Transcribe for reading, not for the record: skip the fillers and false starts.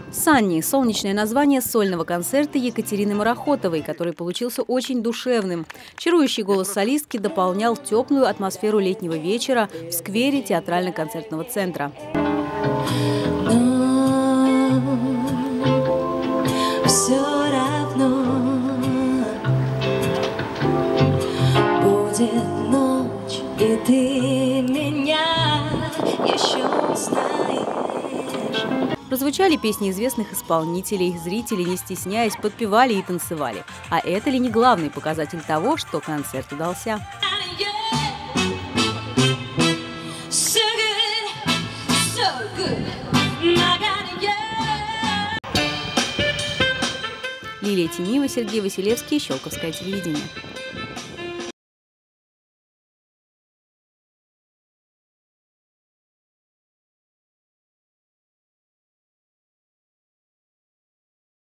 «Санни» – солнечное название сольного концерта Екатерины Марохотовой, который получился очень душевным. Чарующий голос солистки дополнял теплую атмосферу летнего вечера в сквере театрально-концертного центра. Все равно будет ночь, и ты меня еще узнаешь. Прозвучали песни известных исполнителей, зрители, не стесняясь, подпевали и танцевали. А это ли не главный показатель того, что концерт удался? Лилия Тенива, Сергей Василевский, Щелковское телевидение.